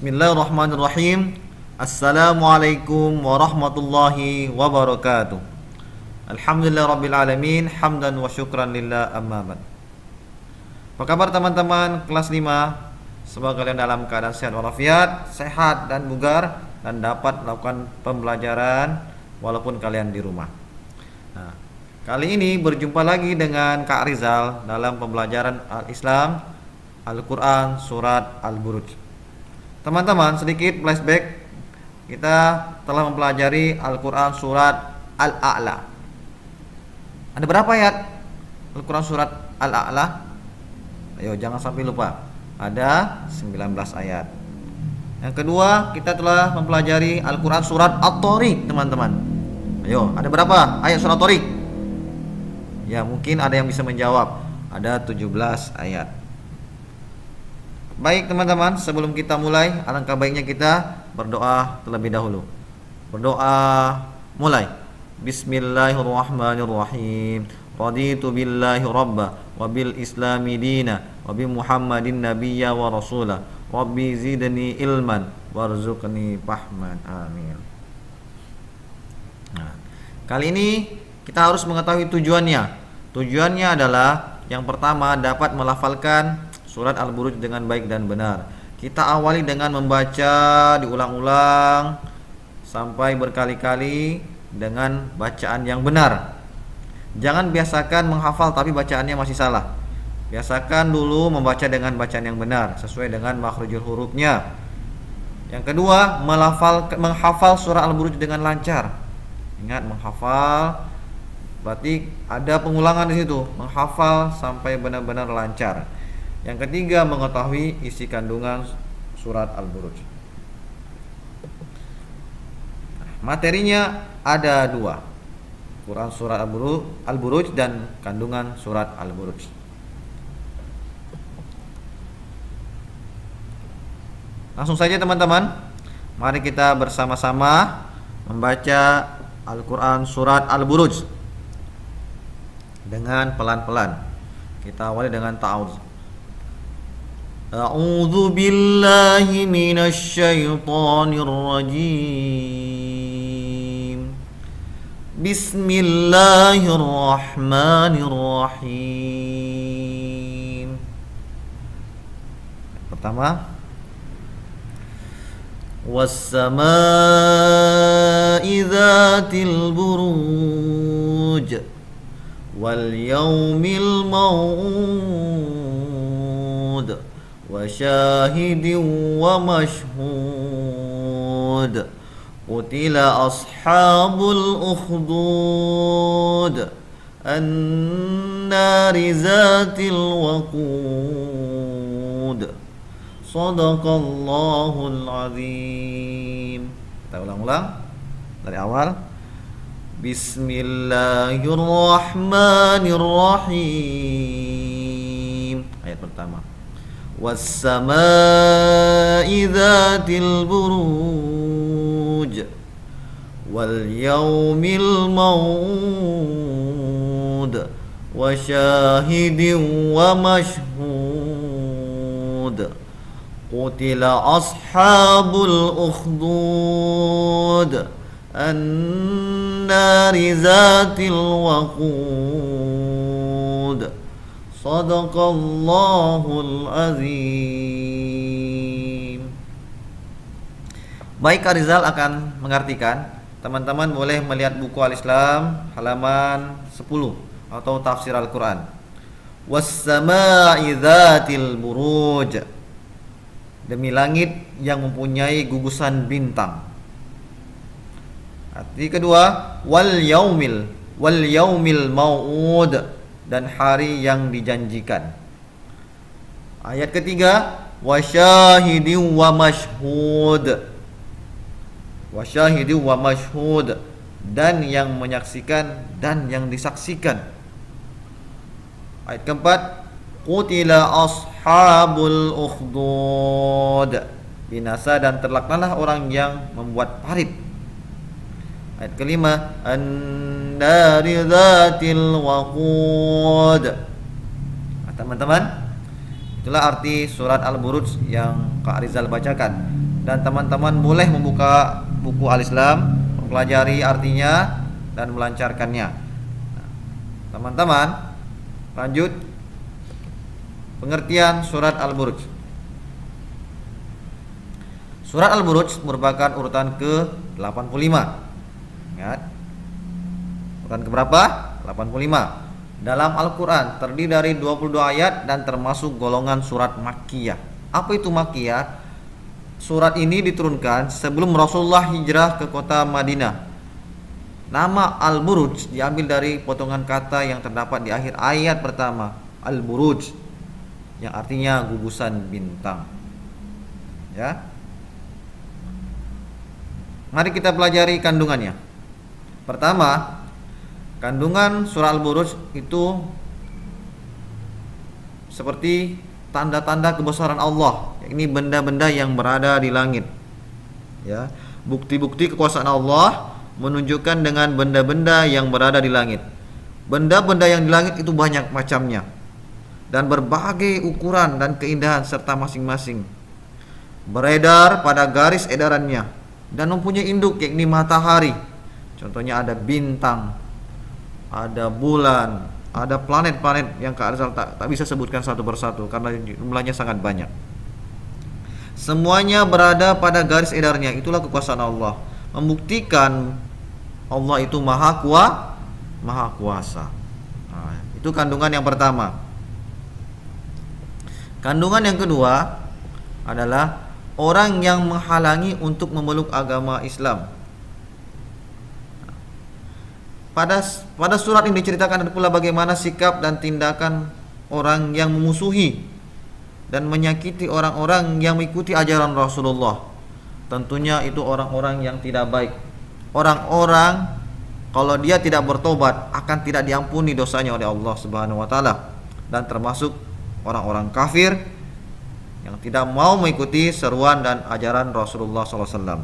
Bismillahirrahmanirrahim. Assalamualaikum warahmatullahi wabarakatuh. Alhamdulillah rabbil alamin, hamdan wa syukran lillah, amma ba'd. Apa kabar teman-teman kelas 5? Semoga kalian dalam keadaan sehat walafiat, sehat dan bugar, dan dapat melakukan pembelajaran walaupun kalian di rumah. Nah, kali ini berjumpa lagi dengan Kak Rizal dalam pembelajaran Al-Islam, Al-Quran, Surat Al-Buruj. Teman-teman, sedikit flashback. Kita telah mempelajari Al-Quran Surat Al-A'la. Ada berapa ayat Al-Quran Surat Al-A'la? Ayo, jangan sampai lupa. Ada 19 ayat. Yang kedua, kita telah mempelajari Al-Quran Surat At-Tariq, teman-teman. Ayo, ada berapa ayat Surat At-Tariq? Ya, mungkin ada yang bisa menjawab. Ada 17 ayat. Baik teman-teman, sebelum kita mulai, alangkah baiknya kita berdoa terlebih dahulu. Berdoa mulai. Bismillahirrahmanirrahim. Raditu billahi rabba wa bil islami dina wa bi muhammadin nabiyya wa rasulah. Rabbi zidni ilman warzuqni fahman. Amin. Nah, kali ini kita harus mengetahui tujuannya. Tujuannya adalah yang pertama, dapat melafalkan Surat Al-Buruj dengan baik dan benar. Kita awali dengan membaca diulang-ulang sampai berkali-kali dengan bacaan yang benar. Jangan biasakan menghafal tapi bacaannya masih salah. Biasakan dulu membaca dengan bacaan yang benar sesuai dengan makhrajul hurufnya. Yang kedua, menghafal surah Al-Buruj dengan lancar. Ingat, menghafal berarti ada pengulangan di situ. Menghafal sampai benar-benar lancar. Yang ketiga, mengetahui isi kandungan surat Al-Buruj. Materinya ada dua, Quran surat Al-Buruj dan kandungan surat Al-Buruj. Langsung saja teman-teman, mari kita bersama-sama membaca Al-Quran surat Al-Buruj dengan pelan-pelan. Kita awali dengan ta'awudz. A'udzu billahi minasy syaithanir rajim. Bismillahirrahmanirrahim. Pertama, was-samaa'i dzatil buruj wal yaumil maw'ud wa syahidin wa mashhud. Qutila ashabul ukhdud an-nari zatil waqud. Shadaqallahul azim. Kita ulang-ulang dari awal. Bismillahirrahmanirrahim. Ayat pertama. Was-samaa'i dzatil buruj wal yaumil maw'ud wa syahidin wa mashhud. Qutila ashabul ukhdud an-nari zatil waqud. Shadaqallahul azim. Baik, Kak Rizal akan mengartikan. Teman-teman boleh melihat buku Al-Islam halaman 10 atau tafsir Al-Quran. Was-samaa'i dzatil buruj. Demi langit yang mempunyai gugusan bintang. Arti kedua, wal yaumil mau'ud, dan hari yang dijanjikan. Ayat ketiga, wasyahidin wa mashhud. Wasyahidin wa mashhud, dan yang menyaksikan dan yang disaksikan. Ayat keempat, qutila ashabul ukhdud. Binasa dan terlaknahlah orang yang membuat parit. Ayat kelima, an-nari dzatil waqud. Teman-teman, itulah arti surat Al-Buruj yang Kak Rizal bacakan. dan teman-teman boleh membuka buku Al-Islam, mempelajari artinya dan melancarkannya. Teman-teman, lanjut pengertian surat Al-Buruj. Surat Al-Buruj merupakan urutan ke-85. Ingat, urutan keberapa? 85. Dalam Al-Quran terdiri dari 22 ayat dan termasuk golongan surat Makkiyah. Apa itu Makkiyah? Surat ini diturunkan sebelum Rasulullah hijrah ke kota Madinah. Nama Al-Buruj diambil dari potongan kata yang terdapat di akhir ayat pertama, Al-Buruj, yang artinya gugusan bintang. Ya. Mari kita pelajari kandungannya. Pertama, kandungan surah Al-Buruj itu seperti tanda-tanda kebesaran Allah, yakni benda-benda yang berada di langit. Ya, bukti-bukti kekuasaan Allah menunjukkan dengan benda-benda yang berada di langit. Benda-benda yang di langit itu banyak macamnya dan berbagai ukuran dan keindahan serta masing-masing beredar pada garis edarannya dan mempunyai induk, yakni matahari. Contohnya ada bintang, ada bulan, ada planet-planet yang Kak Arizal tak bisa sebutkan satu persatu karena jumlahnya sangat banyak. Semuanya berada pada garis edarnya. Itulah kekuasaan Allah, membuktikan Allah itu maha kuasa. Nah, itu kandungan yang pertama. Kandungan yang kedua adalah orang yang menghalangi untuk memeluk agama Islam. Pada surat ini diceritakan pula bagaimana sikap dan tindakan orang yang memusuhi dan menyakiti orang-orang yang mengikuti ajaran Rasulullah. Tentunya itu orang-orang yang tidak baik. Orang-orang kalau dia tidak bertobat akan tidak diampuni dosanya oleh Allah Subhanahu wa taala, dan termasuk orang-orang kafir yang tidak mau mengikuti seruan dan ajaran Rasulullah SAW.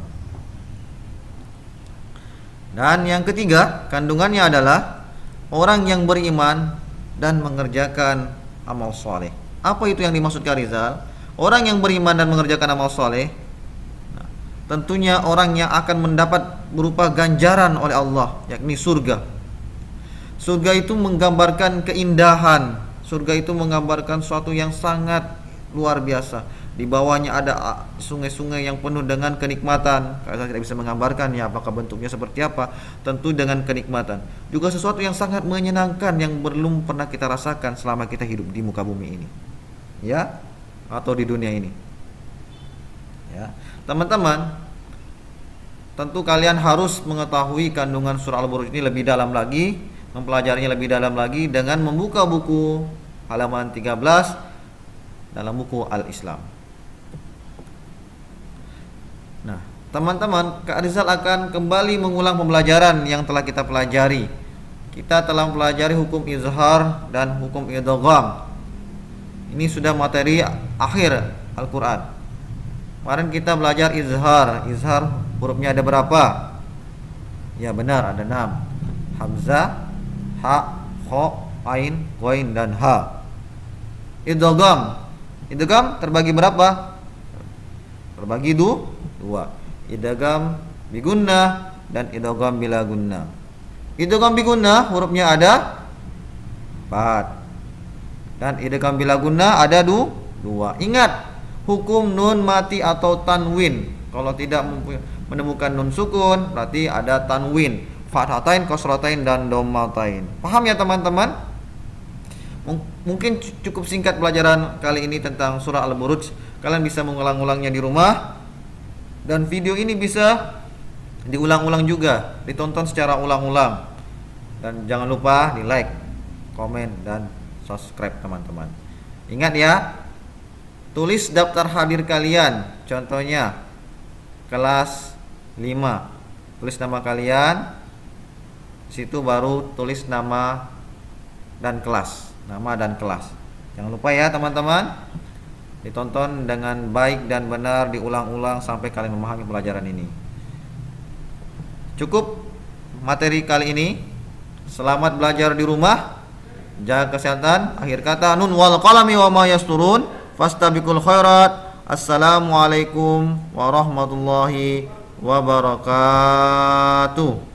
Dan yang ketiga, kandungannya adalah orang yang beriman dan mengerjakan amal soleh. Apa itu yang dimaksud Rizal? Orang yang beriman dan mengerjakan amal soleh, nah, tentunya orang yang akan mendapat berupa ganjaran oleh Allah, yakni surga. Surga itu menggambarkan keindahan. Surga itu menggambarkan sesuatu yang sangat luar biasa. Di bawahnya ada sungai-sungai yang penuh dengan kenikmatan. Saya tidak bisa menggambarkan ya apakah bentuknya seperti apa. Tentu dengan kenikmatan. Juga sesuatu yang sangat menyenangkan yang belum pernah kita rasakan selama kita hidup di muka bumi ini. Ya, atau di dunia ini. Ya, teman-teman, tentu kalian harus mengetahui kandungan surah Al-Buruj ini lebih dalam lagi, mempelajarinya lebih dalam lagi dengan membuka buku halaman 13 dalam buku Al-Islam. Nah, teman-teman, Kak Rizal akan kembali mengulang pembelajaran yang telah kita pelajari. Kita telah mempelajari hukum izhar dan hukum idgham. Ini sudah materi akhir Al-Quran. Kemarin kita belajar izhar. Izhar hurufnya ada berapa? Ya benar, ada 6. Hamzah, ha, kha, ain, ghain, dan ha. Idgham. Idgham terbagi berapa? Terbagi dua. Idgham bigunnah dan idgham bila gunnah. Idgham bigunnah hurufnya ada 4. Dan idgham bila gunnah ada 2. Ingat, hukum nun mati atau tanwin. Kalau tidak menemukan nun sukun, berarti ada tanwin, fathatain, kasratain, dan dhammatain. Paham ya teman-teman? Mungkin cukup singkat pelajaran kali ini tentang surah Al-Buruj. Kalian bisa mengulang-ulangnya di rumah. Dan video ini bisa diulang-ulang juga, ditonton secara ulang-ulang. Dan jangan lupa di like, komen, dan subscribe teman-teman. Ingat ya, tulis daftar hadir kalian. Contohnya kelas 5, tulis nama kalian, situ baru tulis nama dan kelas. Nama dan kelas. Jangan lupa ya teman-teman, ditonton dengan baik dan benar, diulang-ulang sampai kalian memahami pelajaran ini. Cukup materi kali ini. Selamat belajar di rumah. Jaga kesehatan. Akhir kata, nun wal qalami wa ma yasturun, fastabiqul khairat. Assalamualaikum warahmatullahi wabarakatuh.